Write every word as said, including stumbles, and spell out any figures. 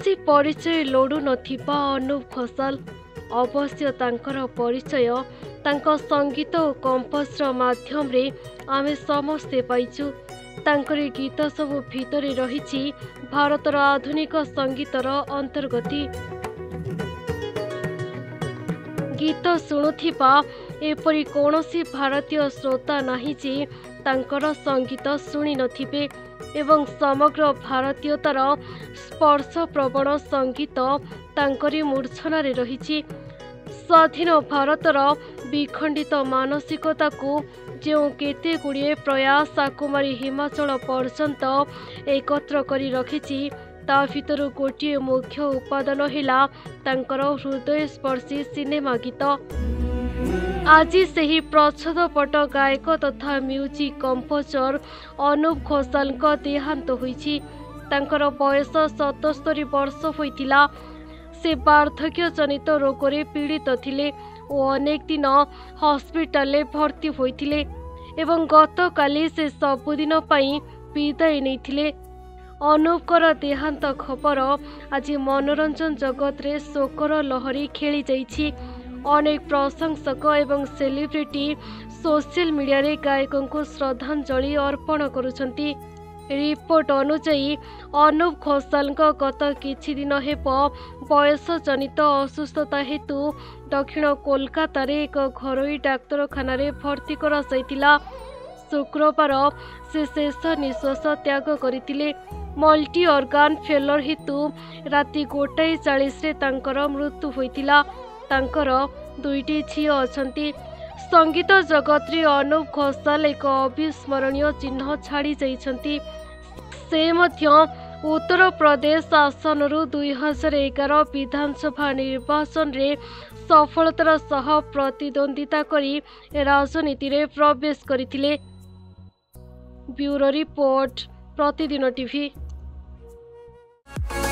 कौनसी परिचय लोडू नथिबा अनुप घोषाल अवश्य तांकर परिचय तांको संगीत और कंपोजर माध्यम रे आमे समस्ते पाइचु। तांकरी गीत सबु भितरे रहिछि भारतर आधुनिक संगीतर अंतर्गति। गीत शुणुथिबा एपरि कौनसी भारतीय श्रोता नाही जे तांकर संगीत शुणी नथिबे एवं समग्र भारतीयतार स्पर्श प्रवण संगीत तांकरी मूर्छना रे रहिछि। स्वाधीन भारतर विखंडित मानसिकता को जो केते गुड़िए प्रयास आकुमारी हिमाचल पर्यंत एकत्र करी रखिछि ता भितर गोटे मुख्य उपादान हिला तांकर हृदय स्पर्शी सिनेमा गीत। आज सही प्रच्छदपट गायक तथा म्यूजिक कंपोजर अनुप घोषाल का देहांत होइछि। तांकर बयस सतस्तरी वर्ष होइतिला। से वार्धक्य जनित रोगरे पीड़ित थिले और अनेक दिन हॉस्पिटल भर्ती होइतिले एवं गतकाली से सबुदिन पई विदाय नैथिले। अनुपकर देहांत खबर आज मनोरंजन जगत रे शोकर लहरी खेली जाइछि। अनेक प्रशंसक एवं सेलिब्रिटी सोशल मीडिया रे गायकों को श्रद्धांजलि अर्पण करुछंती। रिपोर्ट अनुसार अनुप घोषाल गत किछि दिन हेब बयस जनित असुस्थता हेतु दक्षिण कोलकाता रे एक घरोई डाक्तरखाना रे भर्ती कराइतिला। शुक्रवार से शेष निश्वास त्याग करथिले। मल्टी ऑर्गन फेलर हेतु राति गोटाए चालीस रे तांकर मृत्यु होइतिला। तांकर दुईटी झियो अछंती। संगीत जगत रे अनुप घोषाल एक अविस्मरणीय चिन्ह छाड़ी जाइछंती। से मध्य उत्तर प्रदेश आसन रु दुई हजार एगार विधानसभा निर्वाचन रे सफलतार सह प्रतिद्वंदिता करी राजनीति रे प्रवेश करथिले। Bureau report Pratidin TV.